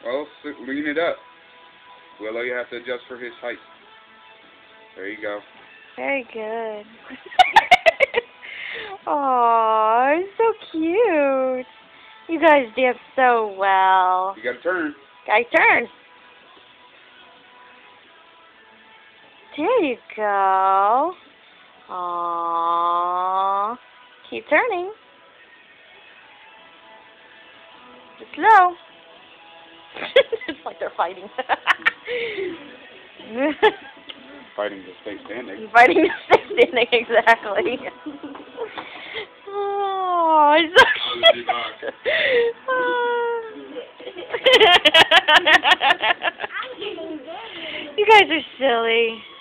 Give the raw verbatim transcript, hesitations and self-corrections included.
Well, sit, lean it up. Willow, you have to adjust for his height. There you go. Very good. Aww, so cute. You guys dance so well. You gotta turn. Guys, turn. There you go. Aww. Keep turning. Just slow. It's like they're fighting. Fighting to stay standing. Fighting to stay standing, exactly. Oh, it's so cute. You guys are silly.